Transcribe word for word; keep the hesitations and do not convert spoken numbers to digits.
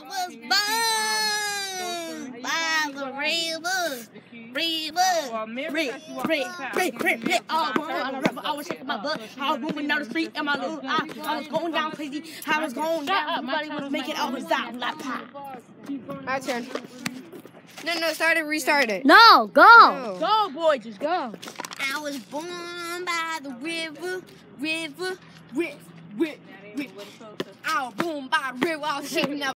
was born by the river, river, red, red, red, red, red. All on the river, I was shaking my butt. I was moving down the street in my little eye. I was going down crazy. I was going down. Everybody was making all the stop like pop. My turn. No, no, start it, restart it. No, go. No. Go, boy, just go. I was born by the river, river, river, river, river. I was born by the river. I was shaking up.